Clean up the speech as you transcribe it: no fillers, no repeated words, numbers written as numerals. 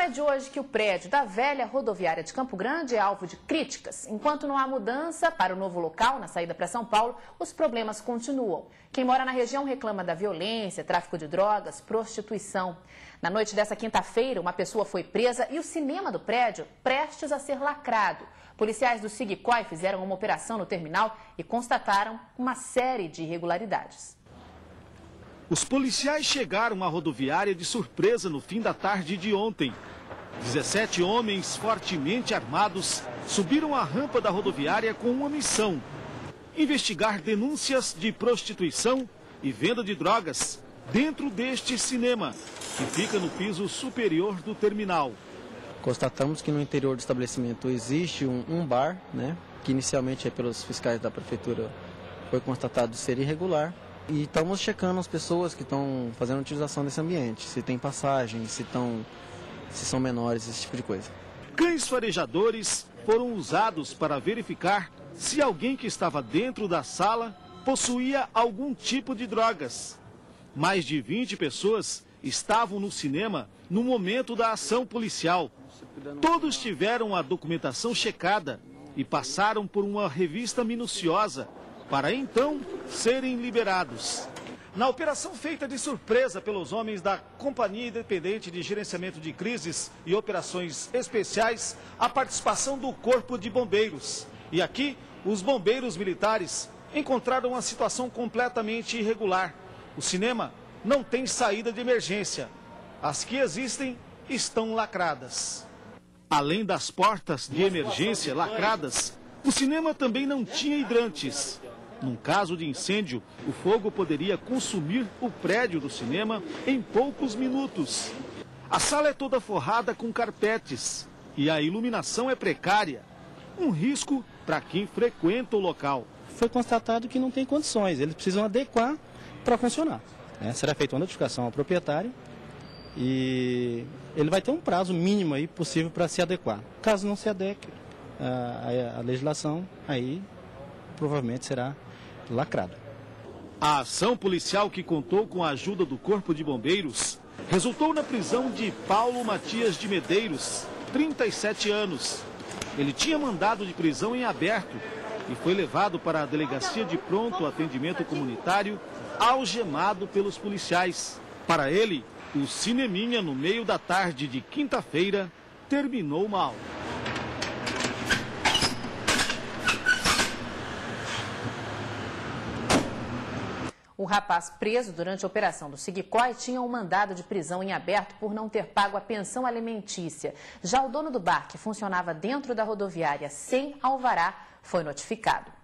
de hoje que o prédio da velha rodoviária de Campo Grande é alvo de críticas. Enquanto não há mudança para o novo local, na saída para São Paulo, os problemas continuam. Quem mora na região reclama da violência, tráfico de drogas, prostituição. Na noite dessa quinta-feira, uma pessoa foi presa e o cinema do prédio prestes a ser lacrado. Policiais do SIGCOI fizeram uma operação no terminal e constataram uma série de irregularidades. Os policiais chegaram à rodoviária de surpresa no fim da tarde de ontem. 17 homens fortemente armados subiram a rampa da rodoviária com uma missão: investigar denúncias de prostituição e venda de drogas dentro deste cinema, que fica no piso superior do terminal. Constatamos que no interior do estabelecimento existe um bar, que inicialmente pelos fiscais da prefeitura foi constatado ser irregular. E estamos checando as pessoas que estão fazendo utilização desse ambiente, se tem passagem, se são menores, esse tipo de coisa. Cães farejadores foram usados para verificar se alguém que estava dentro da sala possuía algum tipo de drogas. Mais de 20 pessoas estavam no cinema no momento da ação policial. Todos tiveram a documentação checada e passaram por uma revista minuciosa, para então serem liberados. Na operação feita de surpresa pelos homens da Companhia Independente de Gerenciamento de Crises e Operações Especiais, a participação do Corpo de Bombeiros. E aqui, os bombeiros militares encontraram uma situação completamente irregular. O cinema não tem saída de emergência. As que existem estão lacradas. Além das portas de emergência lacradas, o cinema também não tinha hidrantes. Num caso de incêndio, o fogo poderia consumir o prédio do cinema em poucos minutos. A sala é toda forrada com carpetes e a iluminação é precária. Um risco para quem frequenta o local. Foi constatado que não tem condições, eles precisam adequar para funcionar. Será feita uma notificação ao proprietário e ele vai ter um prazo mínimo aí possível para se adequar. Caso não se adeque a legislação, aí provavelmente será lacrado. A ação policial, que contou com a ajuda do Corpo de Bombeiros, resultou na prisão de Paulo Matias de Medeiros, 37 anos. Ele tinha mandado de prisão em aberto e foi levado para a Delegacia de Pronto Atendimento Comunitário, algemado pelos policiais. Para ele, o cineminha no meio da tarde de quinta-feira terminou mal. O rapaz preso durante a operação do SIGCOI tinha um mandado de prisão em aberto por não ter pago a pensão alimentícia. Já o dono do bar, que funcionava dentro da rodoviária sem alvará, foi notificado.